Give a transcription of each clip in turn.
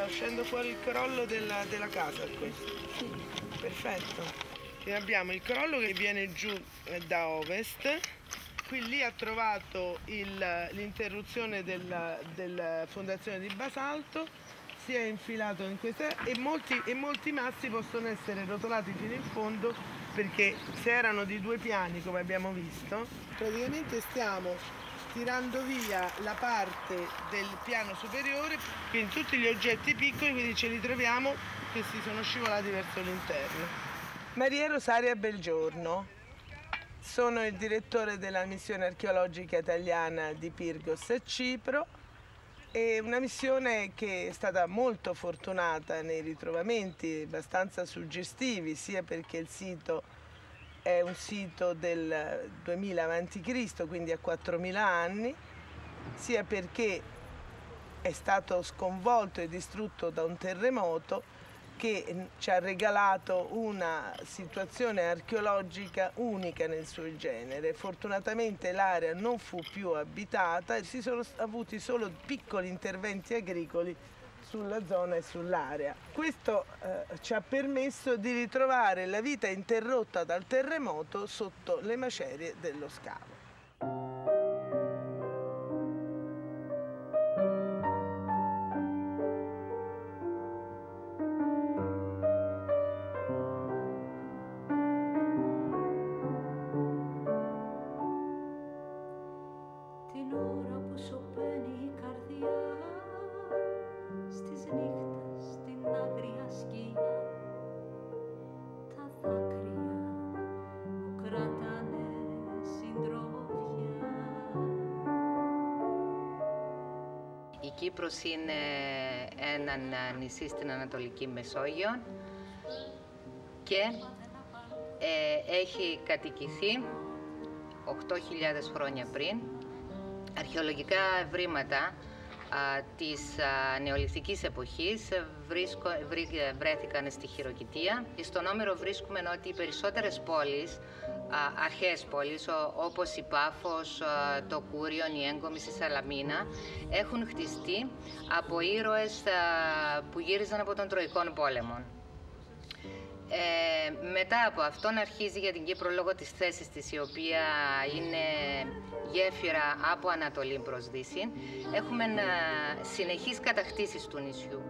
uscendo fuori il crollo della casa, questo? Sì. Perfetto. E abbiamo il crollo che viene giù da ovest. Qui lì ha trovato l'interruzione della fondazione di basalto, si è infilato in questa e molti massi possono essere rotolati fino in fondo, perché se erano di 2 piani, come abbiamo visto, praticamente stiamo tirando via la parte del piano superiore, quindi tutti gli oggetti piccoli, quindi ce li troviamo che si sono scivolati verso l'interno. Maria Rosaria Belgiorno. Sono il direttore della missione archeologica italiana di Pyrgos a Cipro. È una missione che è stata molto fortunata nei ritrovamenti abbastanza suggestivi, sia perché il sito è un sito del 2000 a.C., quindi a 4000 anni, sia perché è stato sconvolto e distrutto da un terremoto che ci ha regalato una situazione archeologica unica nel suo genere. Fortunatamente l'area non fu più abitata e si sono avuti solo piccoli interventi agricoli sulla zona e sull'area. Questo ci ha permesso di ritrovare la vita interrotta dal terremoto sotto le macerie dello scavo. Η Κύπρος είναι ένα νησί στην Ανατολική Μεσόγειο και έχει κατοικηθεί 8.000 χρόνια πριν. Αρχαιολογικά ευρήματα της νεολιθικής εποχής βρέθηκαν στη Χειροκητία. Στον Όμηρο βρίσκουμε ότι οι περισσότερες πόλεις, αρχαίες πόλεις όπως η Πάφος, το Κούριον, η Έγκομης, η Σαλαμίνα, έχουν χτιστεί από ήρωες που γύριζαν από τον Τροϊκόν πόλεμο. Μετά από αυτόν αρχίζει για την Κύπρο λόγω της θέσης της, η οποία είναι γέφυρα από Ανατολή προς Δύση. Έχουμε συνεχείς κατακτήσεις του νησιού.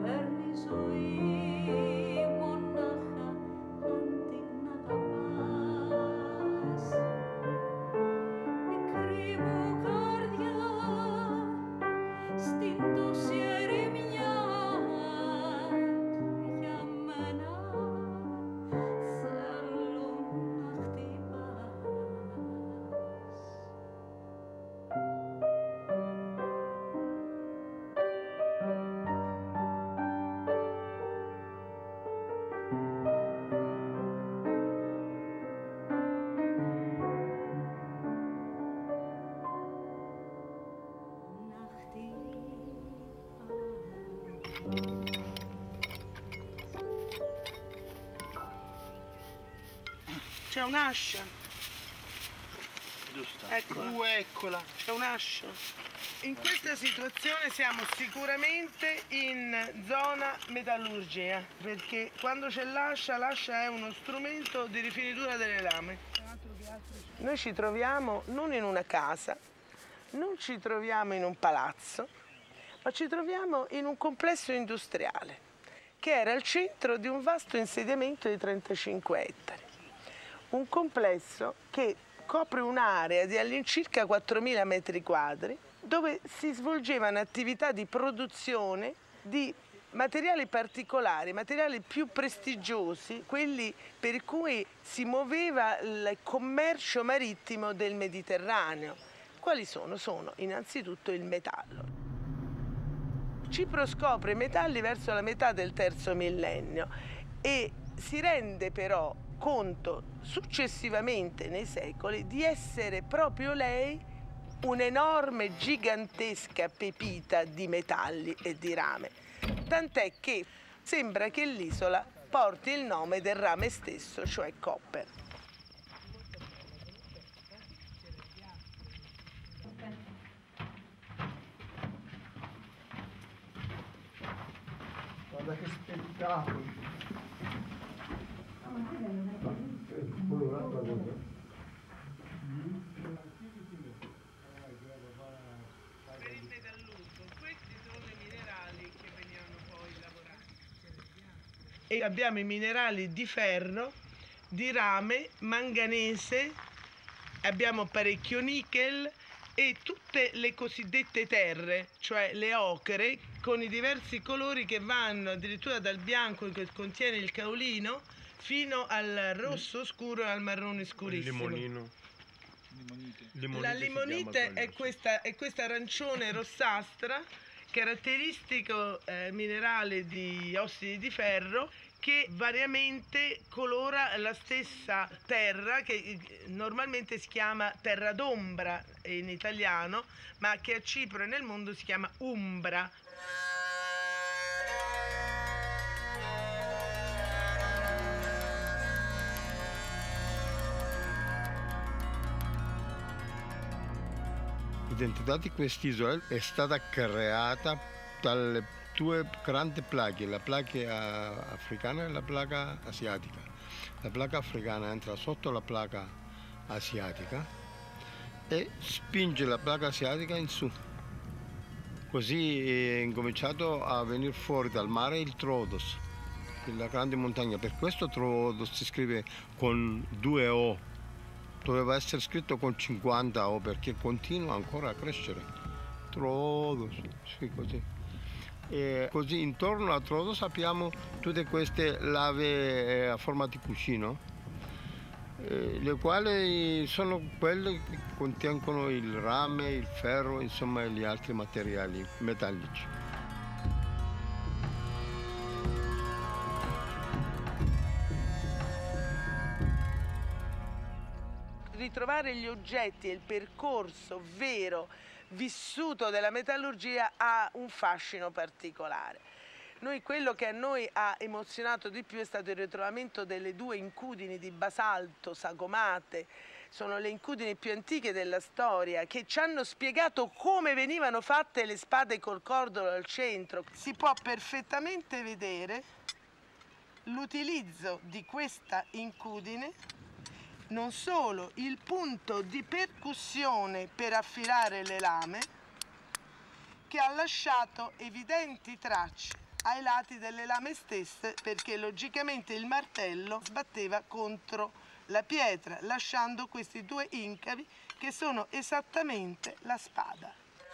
C'è un'ascia. Giusto. Eccola, c'è un'ascia. In questa situazione siamo sicuramente in zona metallurgia, perché quando c'è l'ascia è uno strumento di rifinitura delle lame. Noi ci troviamo non in una casa, non ci troviamo in un palazzo, ma ci troviamo in un complesso industriale che era al centro di un vasto insediamento di 35 ettari. Un complesso che copre un'area di all'incirca 4.000 metri quadri, dove si svolgevano attività di produzione di materiali particolari, materiali più prestigiosi, quelli per cui si muoveva il commercio marittimo del Mediterraneo. Quali sono? Sono innanzitutto il metallo. Cipro scopre i metalli verso la metà del terzo millennio e si rende però conto successivamente nei secoli di essere proprio lei un'enorme, gigantesca pepita di metalli e di rame, tant'è che sembra che l'isola porti il nome del rame stesso, cioè copper. guarda che spettacolo! Per il metalluso, questi sono i minerali che venivano poi lavorati. E abbiamo i minerali di ferro, di rame, manganese, abbiamo parecchio nickel e tutte le cosiddette terre, cioè le ocre, con i diversi colori che vanno addirittura dal bianco che contiene il caolino fino al rosso scuro e al marrone scurissimo. Il limonino. La limonite è questa arancione rossastra, caratteristico minerale di ossidi di ferro, che variamente colora la stessa terra che normalmente si chiama terra d'ombra in italiano, ma che a Cipro e nel mondo si chiama umbra. L'identità di quest'isola è stata creata dalle due grandi placche, la placca africana e la placca asiatica. La placca africana entra sotto la placca asiatica e spinge la placca asiatica in su. Così è incominciato a venire fuori dal mare il Troodos, la grande montagna. Per questo Troodos si scrive con 2 O. Doveva essere scritto con 50 O perché continua ancora a crescere. Troodos, sì, così. E così intorno a Troodos abbiamo tutte queste lave a forma di cuscino, le quali sono quelle che contengono il rame, il ferro, insomma, e gli altri materiali metallici. Ritrovare gli oggetti e il percorso vero, vissuto della metallurgia ha un fascino particolare. Quello che a noi ha emozionato di più è stato il ritrovamento delle 2 incudini di basalto sagomate. Sono le incudini più antiche della storia, che ci hanno spiegato come venivano fatte le spade col cordolo al centro. Si può perfettamente vedere l'utilizzo di questa incudine, non solo il punto di percussione per affilare le lame, che ha lasciato evidenti tracce ai lati delle lame stesse, perché logicamente il martello sbatteva contro la pietra, lasciando questi 2 incavi che sono esattamente la spada.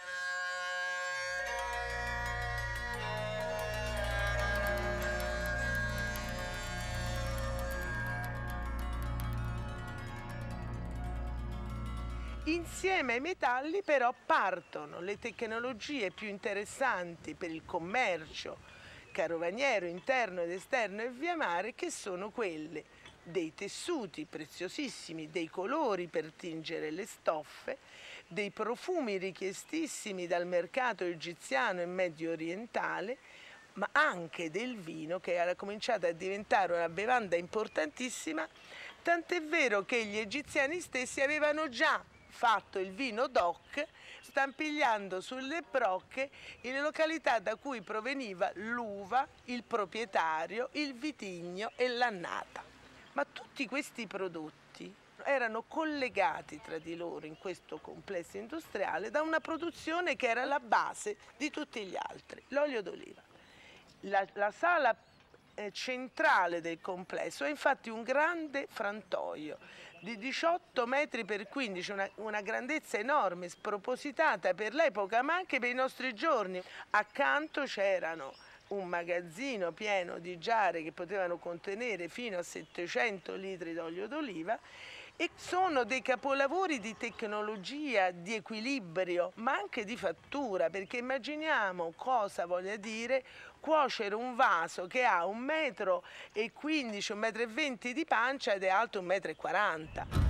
Insieme ai metalli però partono le tecnologie più interessanti per il commercio carovaniero interno ed esterno e via mare, che sono quelle dei tessuti preziosissimi, dei colori per tingere le stoffe, dei profumi richiestissimi dal mercato egiziano e medio orientale, ma anche del vino, che era cominciato a diventare una bevanda importantissima, tant'è vero che gli egiziani stessi avevano già fatto il vino DOC, stampigliando sulle brocche le località da cui proveniva l'uva, il proprietario, il vitigno e l'annata. Ma tutti questi prodotti erano collegati tra di loro in questo complesso industriale da una produzione che era la base di tutti gli altri, l'olio d'oliva. La sala centrale del complesso è infatti un grande frantoio di 18 metri per 15, una grandezza enorme, spropositata per l'epoca ma anche per i nostri giorni. Accanto c'erano un magazzino pieno di giare che potevano contenere fino a 700 litri d'olio d'oliva, e sono dei capolavori di tecnologia, di equilibrio, ma anche di fattura, perché immaginiamo cosa voglia dire cuocere un vaso che ha 1,15 m, 1,20 m di pancia ed è alto 1,40 m.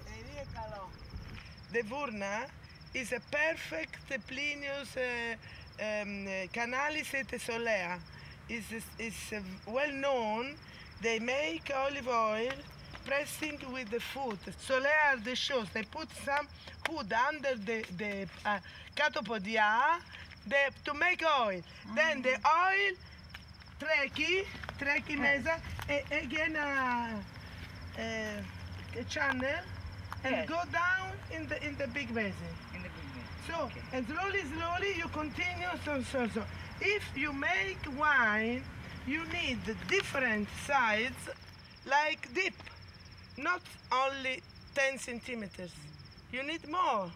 The Vurna is a perfect Plinius Canali Sete Solea is well known. They make olive oil pressing with the foot. Solea are the shows. They put some wood under the catopodia to make oil. Then the oil treki mesa again a channel and go down in the big basin. So, and slowly you continue, so. If you make wine, you need different sides, like dip, not only 10 centimeters. You need more.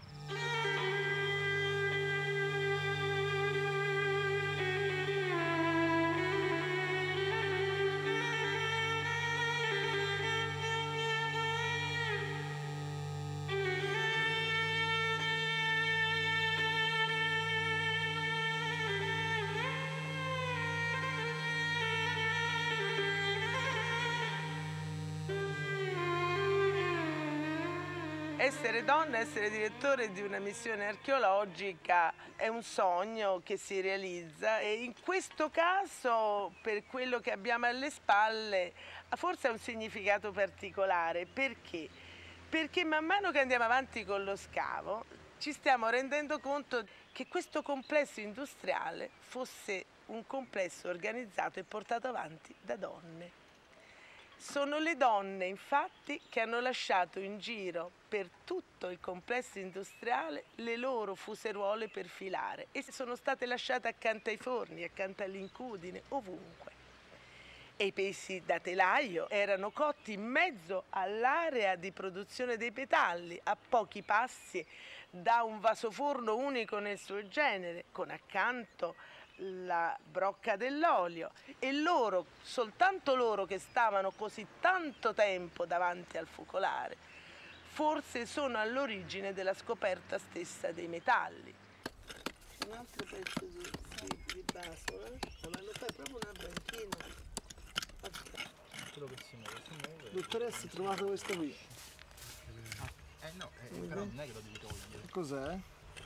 Essere donna, essere direttore di una missione archeologica è un sogno che si realizza e in questo caso, per quello che abbiamo alle spalle, forse ha un significato particolare. Perché? Perché man mano che andiamo avanti con lo scavo ci stiamo rendendo conto che questo complesso industriale fosse un complesso organizzato e portato avanti da donne. Sono le donne, infatti, che hanno lasciato in giro per tutto il complesso industriale le loro fuseruole per filare e sono state lasciate accanto ai forni, accanto all'incudine, ovunque. E i pesi da telaio erano cotti in mezzo all'area di produzione dei metalli, a pochi passi da un vasoforno unico nel suo genere, con accanto la brocca dell'olio, e loro, soltanto loro che stavano così tanto tempo davanti al focolare, forse sono all'origine della scoperta stessa dei metalli. Un altro pezzo di baso, ma lo fai proprio una banchina. Quello che si muove. Dottoressa, ho trovato questo qui. No, però non è che lo devi togliere. Cos'è?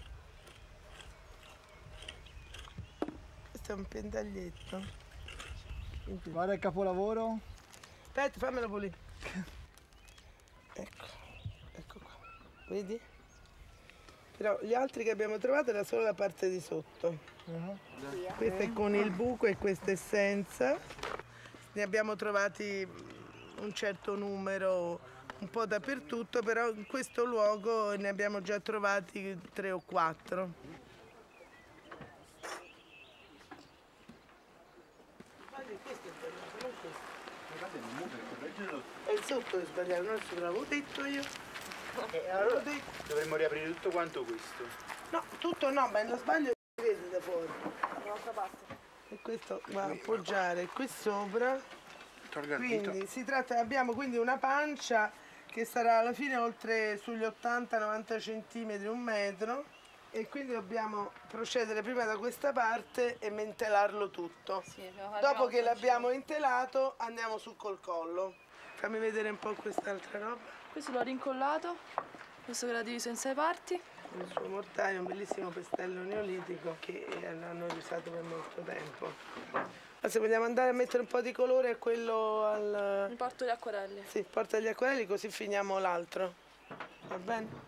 Questo è un pendaglietto. Guarda il capolavoro. Aspetta, fammelo pulire. Ecco qua. Vedi? Però gli altri che abbiamo trovato era solo la parte di sotto. Questo è con il buco e questa è senza. Ne abbiamo trovati un certo numero, un po' dappertutto, però in questo luogo ne abbiamo già trovati 3 o 4. È il sotto che sbagliato, non ce l'avevo detto io. Allora dovremmo riaprire tutto quanto questo. No, tutto no, ma lo sbaglio si vede da fuori. Dall'altra parte. E questo va a appoggiare qui sopra. Quindi si tratta, abbiamo quindi una pancia che sarà alla fine oltre sugli 80-90 centimetri, 1 metro, e quindi dobbiamo procedere prima da questa parte e mentelarlo tutto. Sì, dopo che l'abbiamo intelato andiamo su col collo. Fammi vedere un po' quest'altra roba. Questo l'ho rincollato, questo che l'ha diviso in 6 parti. Il suo mortaio, un bellissimo pestello neolitico che hanno usato per molto tempo. Ma se vogliamo andare a mettere un po' di colore a quello al... Mi porto gli acquarelli. Sì, porta gli acquarelli così finiamo l'altro. Va bene?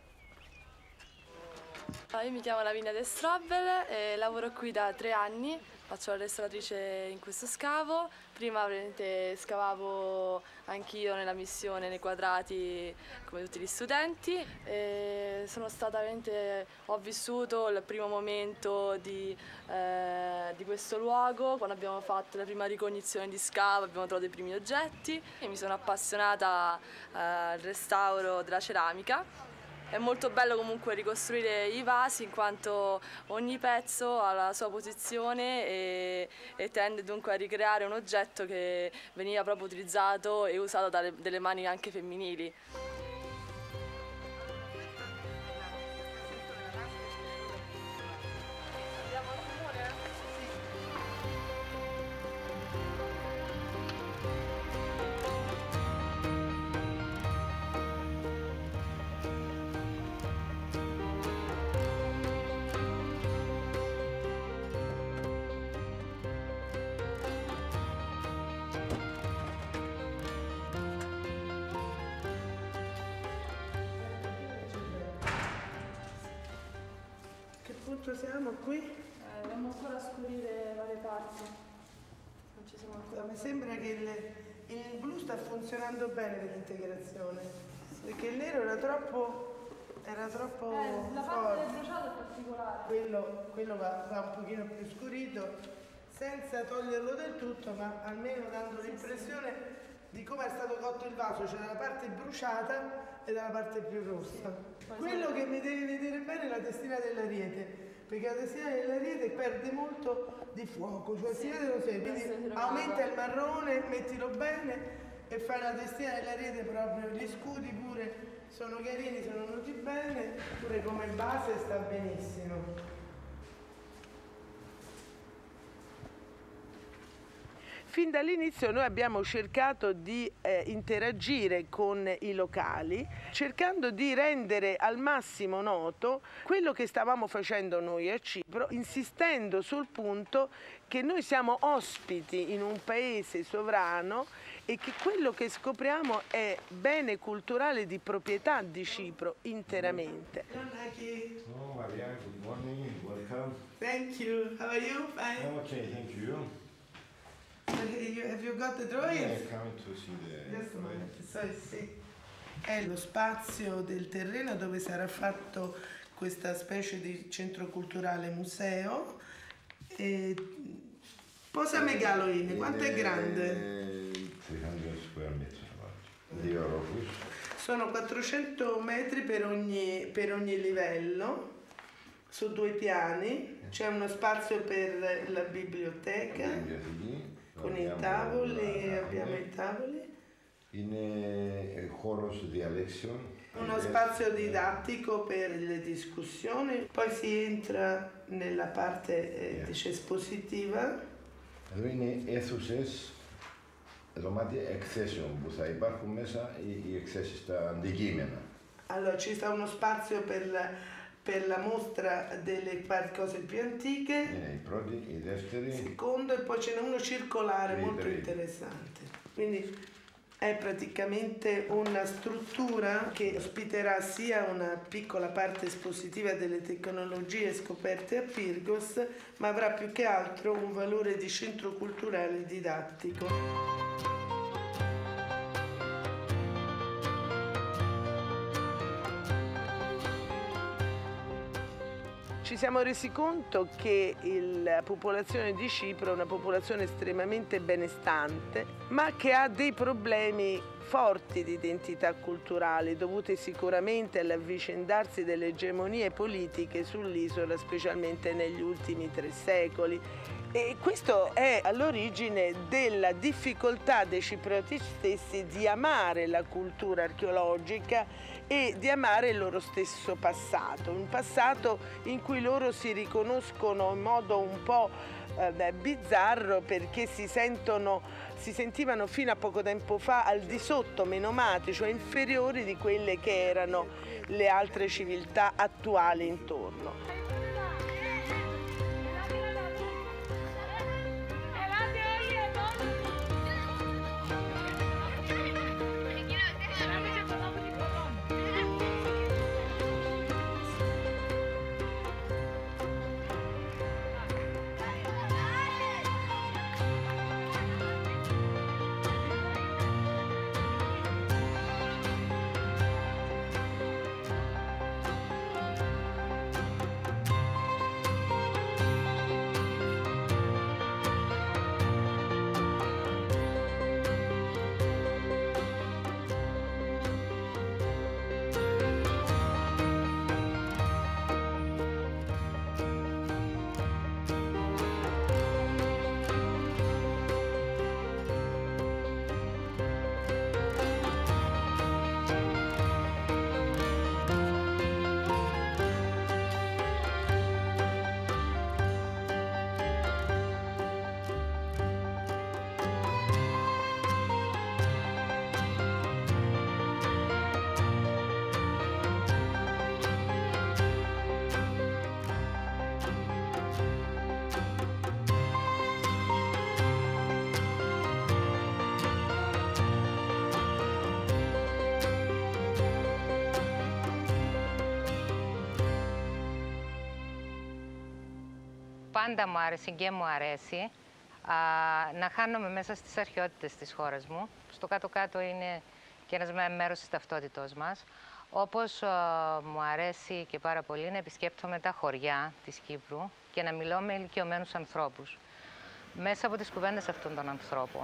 Io mi chiamo Lavinia De Strobel e lavoro qui da 3 anni, faccio la restauratrice in questo scavo. Prima ovviamente scavavo anch'io nella missione, nei quadrati, come tutti gli studenti. E sono stata veramente, ho vissuto il primo momento di questo luogo, quando abbiamo fatto la prima ricognizione di scavo, abbiamo trovato i primi oggetti e mi sono appassionata al restauro della ceramica. È molto bello comunque ricostruire i vasi in quanto ogni pezzo ha la sua posizione e tende dunque a ricreare un oggetto che veniva proprio utilizzato e usato dalle mani anche femminili. quanto siamo qui? Dobbiamo ancora scurire varie parti. Non ci siamo ancora. Mi sembra che il blu sta funzionando bene per l'integrazione, perché il nero era troppo La parte forte. bruciata è particolare. Quello va un pochino più scurito, senza toglierlo del tutto, ma almeno dando l'impressione di come è stato cotto il vaso, cioè dalla parte bruciata e dalla parte più rossa. Quello che mi devi vedere bene è la testina dell'ariete, perché la testina dell'ariete perde molto di fuoco, cioè si vede lo sei, quindi aumenta il marrone, mettilo bene e fai la testina dell'ariete proprio, gli scudi pure sono carini, sono venuti bene, pure come base sta benissimo. Fin dall'inizio noi abbiamo cercato di interagire con i locali, cercando di rendere al massimo noto quello che stavamo facendo noi a Cipro, insistendo sul punto che noi siamo ospiti in un paese sovrano e che quello che scopriamo è bene culturale di proprietà di Cipro interamente. Oh, Maria, good morning, welcome. Thank you. How are you? Fine. Okay, thank you. Have you got the drawings? Yeah, coming to see the... Just a moment. Sì. È lo spazio del terreno dove sarà fatto questa specie di centro culturale museo. Posa megaloine, quanto è grande? 300 square meters di Eurofus. Sono 400 metri per ogni livello, su 2 piani. C'è uno spazio per la biblioteca. Con i tavoli, abbiamo i tavoli. Είναι χώρος διαλέξεων. Uno spazio didattico per le discussioni, poi si entra nella parte espositiva. Εδώ είναι αίθουσες, δωμάτια εκθέσεων που θα υπάρχουν μέσα οι εκθέσεις, τα αντικείμενα. Allora ci sta uno spazio per la mostra delle cose più antiche. Είναι η πρώτη, η δεύτερη. Secondo, e poi ce n'è uno circolare molto Libri. interessante. Quindi è praticamente una struttura che ospiterà sia una piccola parte espositiva delle tecnologie scoperte a Pyrgos, ma avrà più che altro un valore di centro culturale didattico. Ci siamo resi conto che la popolazione di Cipro è una popolazione estremamente benestante, ma che ha dei problemi forti di identità culturale, dovuti sicuramente all'avvicendarsi delle egemonie politiche sull'isola, specialmente negli ultimi 3 secoli. E questo è all'origine della difficoltà dei ciprioti stessi di amare la cultura archeologica e di amare il loro stesso passato, un passato in cui loro si riconoscono in modo un po' bizzarro, perché si sentivano fino a poco tempo fa al di sotto, menomati, cioè inferiori di quelle che erano le altre civiltà attuali intorno. πάντα μου άρεσε και μου αρέσει να χάνομαι μέσα στις αρχαιότητες της χώρας μου. Στο κάτω-κάτω είναι και ένα μέρος της ταυτότητός μας. Όπως μου αρέσει και πάρα πολύ να επισκέπτομαι τα χωριά της Κύπρου και να μιλώ με ηλικιωμένους ανθρώπους. Μέσα από τις κουβέντες αυτών των ανθρώπων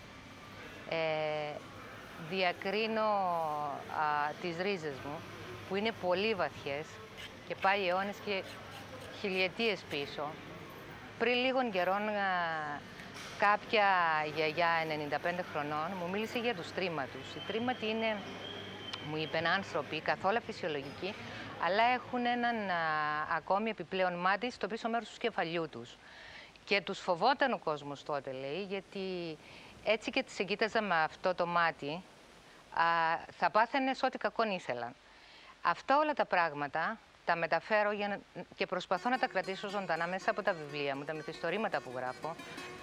διακρίνω τις ρίζες μου, που είναι πολύ βαθιές και πάει αιώνες και χιλιετίες πίσω. Πριν λίγων καιρών κάποια γιαγιά 95 χρονών μου μίλησε για τους τρίμματους. Οι τρίμματοι είναι, μου είπαν, άνθρωποι καθόλου φυσιολογικοί, αλλά έχουν έναν ακόμη επιπλέον μάτι στο πίσω μέρος του κεφαλιού τους. Και τους φοβόταν ο κόσμος τότε, λέει, γιατί έτσι και τις εγκοίταζα με αυτό το μάτι, θα πάθαινες ό,τι κακόν ήθελαν. Αυτά όλα τα πράγματα τα μεταφέρω και προσπαθώ να τα κρατήσω ζωντανά μέσα από τα βιβλία μου, τα μυθιστορήματα που γράφω.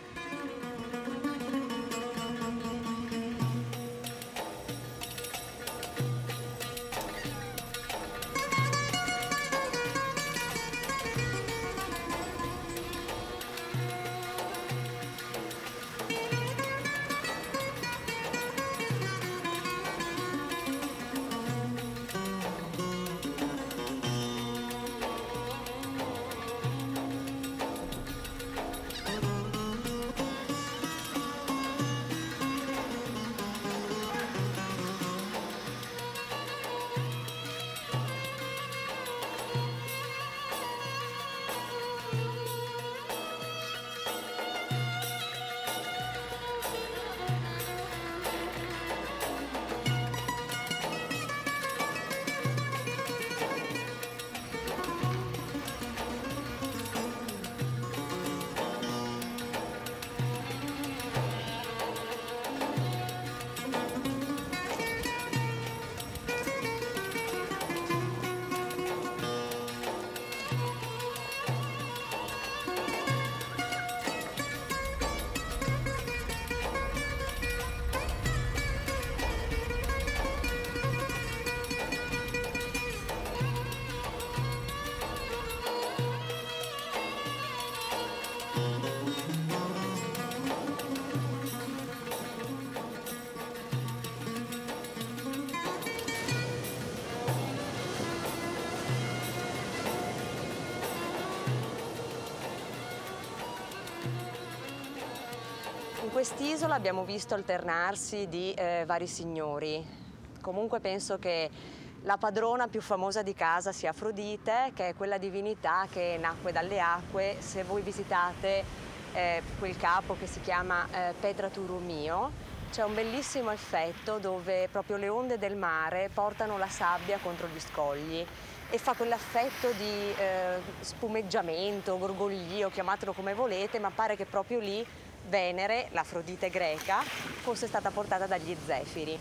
In quest'isola abbiamo visto alternarsi di vari signori. Comunque penso che la padrona più famosa di casa sia Afrodite, che è quella divinità che nacque dalle acque. Se voi visitate quel capo che si chiama Petra Turumio, c'è un bellissimo effetto dove proprio le onde del mare portano la sabbia contro gli scogli e fa quell'effetto di spumeggiamento, gorgoglio, chiamatelo come volete, ma pare che proprio lì Venere, l'Afrodite greca, fosse stata portata dagli zefiri.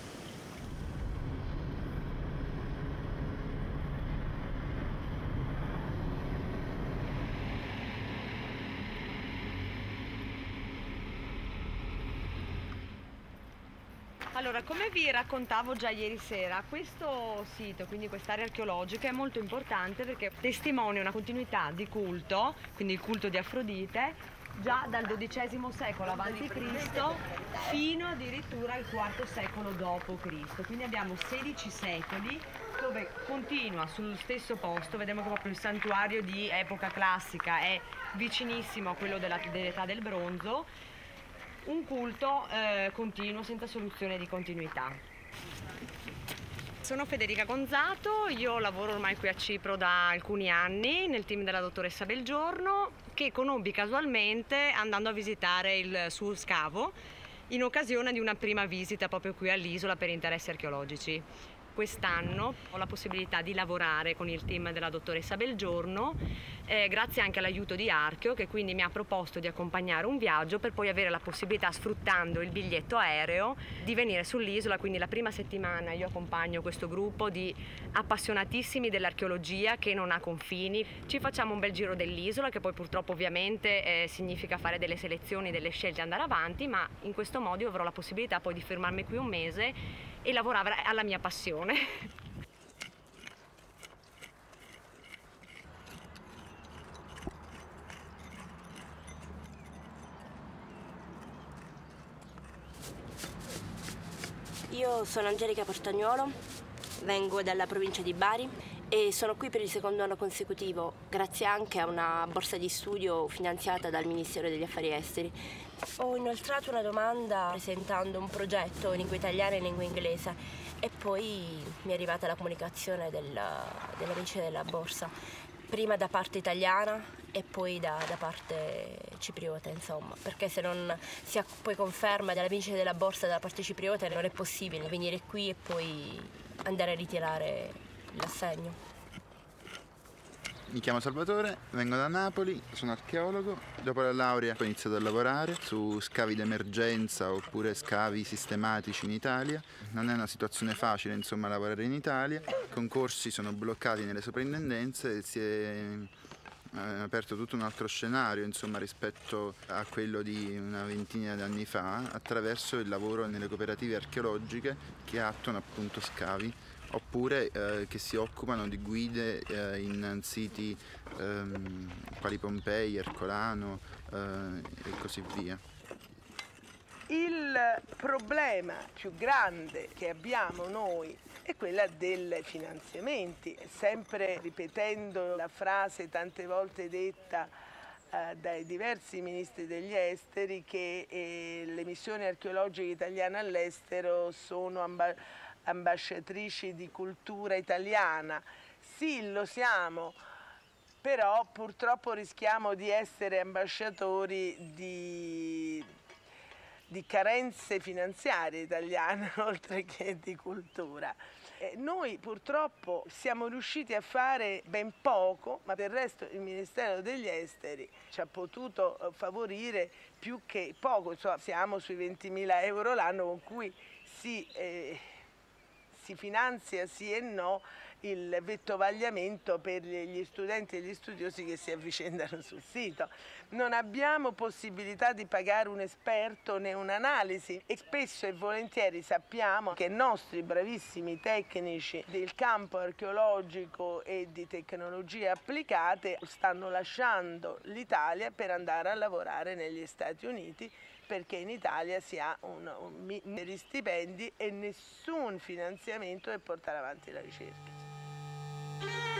Allora, come vi raccontavo già ieri sera, questo sito, quindi quest'area archeologica, è molto importante perché testimonia una continuità di culto, quindi il culto di Afrodite, già dal XII secolo a.C. fino addirittura al IV secolo d.C. Quindi abbiamo 16 secoli dove continua sul stesso posto. Vediamo che proprio il santuario di epoca classica è vicinissimo a quello dell'età del bronzo, un culto continuo senza soluzione di continuità. Sono Federica Gonzato, io lavoro ormai qui a Cipro da alcuni anni nel team della dottoressa Belgiorno, che conobbi casualmente andando a visitare il suo scavo in occasione di una prima visita proprio qui all'isola per interessi archeologici. Quest'anno ho la possibilità di lavorare con il team della dottoressa Belgiorno, grazie anche all'aiuto di Archeo, che quindi mi ha proposto di accompagnare un viaggio per poi avere la possibilità, sfruttando il biglietto aereo, di venire sull'isola. Quindi la prima settimana io accompagno questo gruppo di appassionatissimi dell'archeologia che non ha confini. Ci facciamo un bel giro dell'isola, che poi purtroppo ovviamente significa fare delle selezioni, delle scelte e andare avanti, ma in questo modo io avrò la possibilità poi di fermarmi qui un mese e lavorare alla mia passione. Io sono Angelica Portagnuolo, vengo dalla provincia di Bari e sono qui per il secondo anno consecutivo, grazie anche a una borsa di studio finanziata dal Ministero degli Affari Esteri. Ho inoltrato una domanda presentando un progetto in lingua italiana e in lingua inglese e poi mi è arrivata la comunicazione della vincitrice della borsa, prima da parte italiana e poi da parte cipriota, insomma, perché se non si ha poi conferma della vincitrice della borsa dalla parte cipriota non è possibile venire qui e poi andare a ritirare l'assegno. Mi chiamo Salvatore, vengo da Napoli, sono archeologo. Dopo la laurea ho iniziato a lavorare su scavi d'emergenza oppure scavi sistematici in Italia. Non è una situazione facile, insomma, lavorare in Italia. I concorsi sono bloccati nelle soprintendenze e si è aperto tutto un altro scenario, insomma, rispetto a quello di una ventina di anni fa, attraverso il lavoro nelle cooperative archeologiche che attuano appunto scavi oppure che si occupano di guide in siti quali Pompei, Ercolano e così via. Il problema più grande che abbiamo noi è quella dei finanziamenti, sempre ripetendo la frase tante volte detta dai diversi ministri degli esteri che le missioni archeologiche italiane all'estero sono ambasciatrici di cultura italiana. Sì, lo siamo, però purtroppo rischiamo di essere ambasciatori di carenze finanziarie italiane, oltre che di cultura. Noi purtroppo siamo riusciti a fare ben poco, ma del resto il Ministero degli Esteri ci ha potuto favorire più che poco, insomma, siamo sui 20.000 euro l'anno con cui si finanzia sì e no il vettovagliamento per gli studenti e gli studiosi che si avvicendano sul sito. Non abbiamo possibilità di pagare un esperto né un'analisi e spesso e volentieri sappiamo che i nostri bravissimi tecnici del campo archeologico e di tecnologie applicate stanno lasciando l'Italia per andare a lavorare negli Stati Uniti, perché in Italia si ha degli stipendi e nessun finanziamento per portare avanti la ricerca.